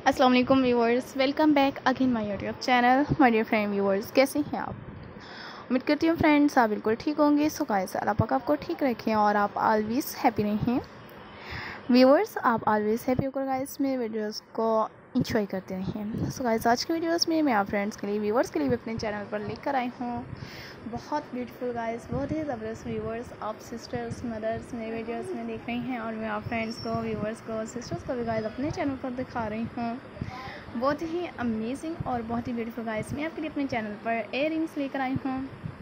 अस्सलाम वालेकुम viewers, welcome back again my YouTube channel. My dear friend viewers, कैसे हैं आप? उम्मीद करती हूँ फ्रेंड्स आप बिल्कुल ठीक होंगे। सो गाइस, अल्लाह पाक आपको ठीक रखें और आप ऑलवेज हैप्पी रहें। व्यूअर्स, आप ऑलवेज हैप्पी होकर गाइस मेरे वीडियोस को इंजॉय करते रहें। सो गाइस, आज के वीडियोस में मैं आप फ्रेंड्स के लिए, व्यूअर्स के लिए भी अपने चैनल पर लेकर आई हूँ बहुत ब्यूटीफुल गाइस, बहुत ही ज़बरदस्त व्यूअर्स। आप सिस्टर्स मदर्स मेरे वीडियोस में देख रही हैं और मैं आप फ्रेंड्स को, व्यूअर्स को, सिस्टर्स को भी गाइस अपने चैनल पर दिखा रही हूँ। बहुत ही अमेजिंग और बहुत ही ब्यूटीफुल गाइस मैं आपके लिए अपने चैनल पर इयररिंग्स लेकर आई हूँ।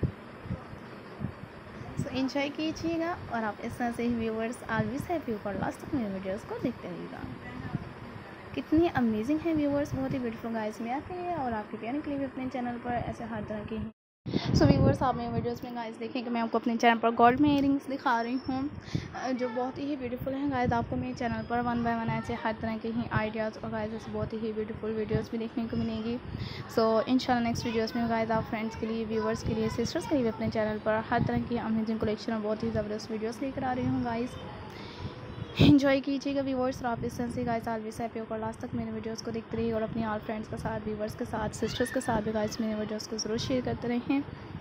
सो एंजॉय कीजिएगा और आप इस तरह से ही व्यूअर्स ऑलवेज हैप्पी होकर लास्ट तक मेरे वीडियोस को देखते रहिएगा। कितनी अमेजिंग है व्यूअर्स, बहुत ही ब्यूटीफुल गाइस मैं आपके लिए और आपके प्यारे के लिए भी अपने चैनल पर ऐसे हर तरह की हैं। सो व्यूअर्स, आप मेरे वीडियोस में गाइस देखें कि मैं आपको अपने चैनल पर गोल्ड में इयररिंग्स दिखा रही हूँ जो बहुत ही ब्यूटीफुल हैं गाइस। आपको मेरे चैनल पर वन बाय वन ऐसे हर तरह के ही आइडियाज़ और गाइस ऐसे बहुत ही ब्यूटीफुल वीडियोस भी देखने को मिलेंगी। सो इंशाल्लाह नेक्स्ट वीडियोस में गाइस आप फ्रेंड्स के लिए, व्यूअर्स के लिए, सिस्टर्स के लिए भी अपने चैनल पर हर तरह की अमेजिंग कलेक्शन और बहुत ही ज़बरदस्त वीडियोज़ लेकर आ रही हूँ गाइस। एंजॉय कीजिएगा व्यूवर्स और आप इस तरह से गाइस ऑलवेज हैप्पी होकर लास्ट तक मेरे वीडियोस को देखते रहिए और अपनी ऑल फ्रेंड्स के साथ, व्यूवर्स के साथ, सिस्टर्स के साथ भी गाइस मेरे वीडियोस को ज़रूर शेयर करते रहें।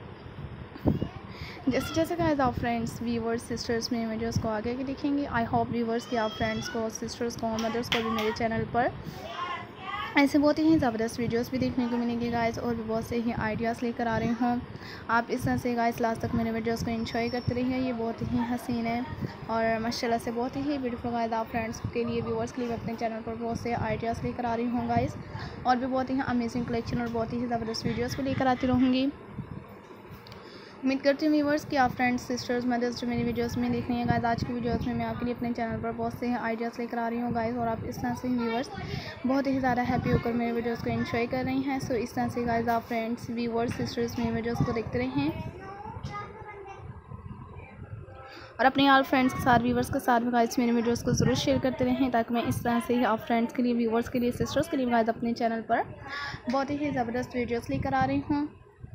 जैसे जैसे गाइस आप फ्रेंड्स, व्यूवर्स, सिस्टर्स मेरे वीडियोस को आगे देखेंगे, आई होप व्यूवर्स कि आप फ्रेंड्स को, सिस्टर्स को, मदर्स को भी मेरे चैनल पर ऐसे बहुत ही ज़बरदस्त वीडियोस भी देखने को मिलेंगे गाइस और भी बहुत से ही आइडियाज़ लेकर आ रही हूँ। आप इस तरह से गाइस लास्ट तक मेरे वीडियोस को एंजॉय करते रहिए। ये बहुत ही हसीन है और माशाल्लाह से बहुत ही ब्यूटीफुल गाइस आप फ्रेंड्स के लिए, व्यूअर्स के लिए अपने चैनल पर बहुत से आइडियाज़ लेकर आ रही हूँ गाइस और भी बहुत ही अमेजिंग कलेक्शन और बहुत ही ज़बरदस्त वीडियोज़ भी लेकर आती रहूँगी। उम्मीद करती हूँ व्यूवर्स कि आप फ्रेंड्स, सिस्टर्स, मदर्स जो मेरी वीडियोस में देख रही हैं गाइस, आज की वीडियोस में मैं आपके लिए अपने चैनल पर बहुत से आइडियाज़ लेकर आ रही हूँ गाइस और आप इस तरह से ही व्यूवर्स बहुत ही ज़्यादा हैप्पी होकर मेरे वीडियोस को एंजॉय कर रही हैं। सो इस तरह से गाइस आप फ्रेंड्स, व्यूवर्स, सिस्टर्स मेरे वीडियोस को देखते रहें और अपने ऑल फ्रेंड्स के साथ, व्यूवर्स के साथ भी गाइस मेरे वीडियोस को ज़रूर शेयर करते रहें ताकि मैं इस तरह से ही आप फ्रेंड्स के लिए, व्यूवर्स के लिए, सिस्टर्स के लिए गाइस अपने चैनल पर बहुत ही ज़बरदस्त वीडियोज़ लेकर आ रही हूँ।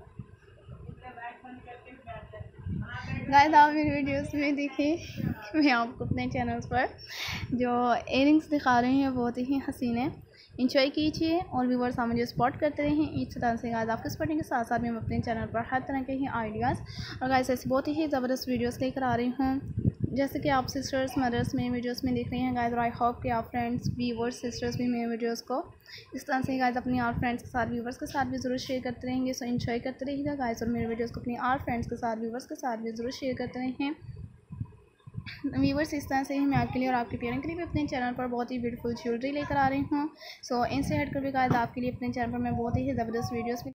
गाइस आप मेरी वीडियोस में देखिए मैं आपको अपने चैनल्स पर जो इयररिंग्स दिखा रही हैं बहुत ही हसीन है। इंजॉय कीजिए और व्यूवर्स आप मुझे सपोर्ट करते रहें। इस तरह से गाइस आपके सपोर्टिंग के साथ साथ मैं अपने चैनल पर हर तरह के ही आइडियाज़ और गाइस ऐसी बहुत ही ज़बरदस्त वीडियोस लेकर आ रही हूँ। जैसे कि आप सिस्टर्स, मदर्स मेरे वीडियोस में देख रही हैं गाइस और आई होप कि आप फ्रेंड्स, व्यूवर्स, सिस्टर्स भी मेरे वीडियोस को इस तरह से गाइस अपनी और फ्रेंड्स के साथ, व्यूवर्स के साथ भी ज़रूर शेयर करते रहेंगे। सो एंजॉय करते रहिएगा गाइस और मेरे वीडियोस को अपनी और फ्रेंड्स के साथ, व्यूवर्स के साथ भी ज़रूर शेयर करते रहें। व्यूवर्स, इस तरह से ही मैं आपके लिए और आपके पेरेंट्स के लिए भी अपने चैनल पर बहुत ही ब्यूटीफुल ज्वेलरी लेकर आ रही हूँ। सो इनसे हटकर भी गाइस आपके लिए अपने चैनल पर मैं बहुत ही ज़बरदस्त वीडियोस